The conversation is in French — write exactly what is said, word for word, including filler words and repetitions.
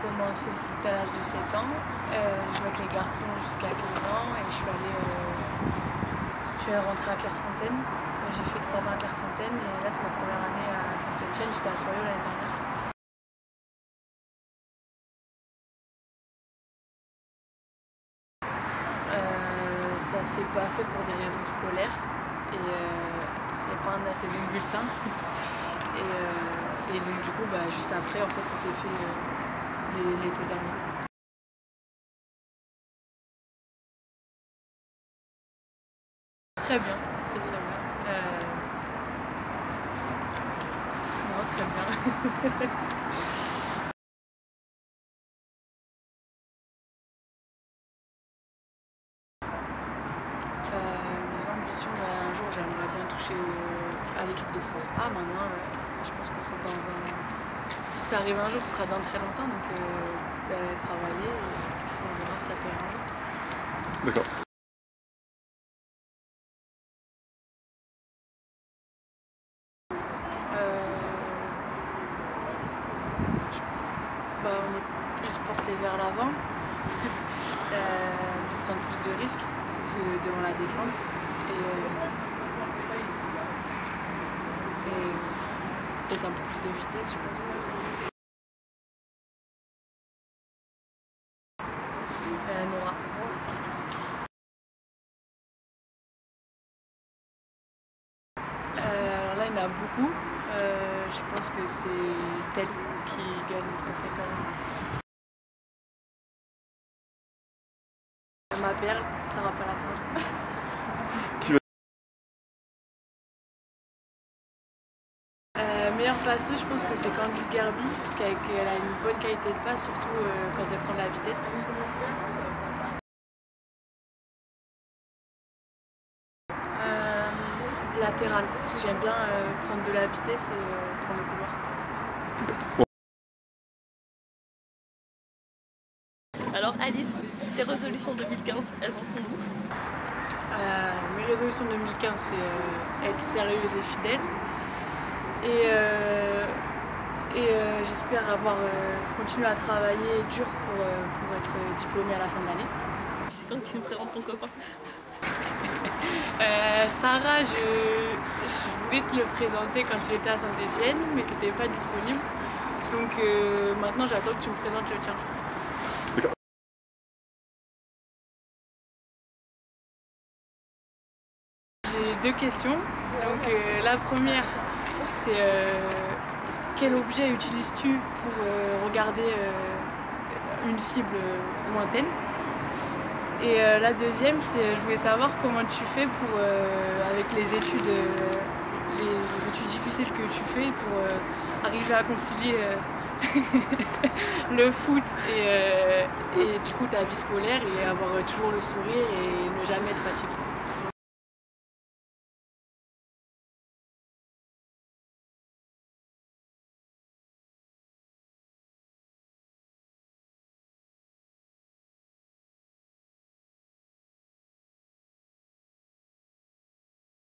commencé le foot à l'âge de sept ans. Euh, je jouais avec les garçons jusqu'à quinze ans et je suis allée, euh, je suis allée rentrer à Clairefontaine. J'ai fait trois ans à Clairefontaine et là c'est ma première année à Saint-Etienne, j'étais à Soyaux l'année dernière. Euh, ça s'est pas fait pour des raisons scolaires et euh, j'avais pas un assez bon bulletin. Et, euh, et donc du coup bah, juste après en fait ça s'est fait euh, l'été dernier. Très bien, très très bien. Euh... Non, très bien. Euh, mes ambitions, bah, un jour j'aimerais bien toucher au, à l'équipe de France A. Maintenant, euh, je pense que c'est dans un... Si ça arrive un jour, ce sera dans très longtemps, donc euh, bah, travailler et on verra si ça peut un jour. D'accord. Bah, on est plus porté vers l'avant, euh, prendre plus de risques que devant la défense et, euh, et peut-être un peu plus de vitesse, je pense. Euh, Nora. Euh, alors là, il y en a beaucoup. Euh, je pense que c'est Tel qui gagne le trophée quand même. Ma perle, Sarah Palassin. Qui va... euh, meilleure passeuse, je pense que c'est Candice Gerby, parce qu'elle a une bonne qualité de passe, surtout euh, quand elle prend de la vitesse. Euh, latérale, parce que j'aime bien euh, prendre de la vitesse et euh, prendre le couloir. Alors Alice, tes résolutions deux mille quinze, elles en sont où? euh, Mes résolutions deux mille quinze, c'est euh, être sérieuse et fidèle. Et, euh, et euh, j'espère avoir euh, continué à travailler dur pour, euh, pour être diplômée à la fin de l'année. C'est quand que tu nous présentes ton copain? euh, Sarah, je, je voulais te le présenter quand tu étais à Saint-Etienne, mais tu n'étais pas disponible. Donc euh, maintenant j'attends que tu me présentes le tien. J'ai deux questions. Donc euh, la première, c'est euh, quel objet utilises-tu pour euh, regarder euh, une cible lointaine? Et euh, la deuxième, c'est je voulais savoir comment tu fais pour, euh, avec les études, euh, les, les études difficiles que tu fais pour euh, arriver à concilier euh, le foot et, euh, et du coup ta vie scolaire et avoir toujours le sourire et ne jamais être fatigué.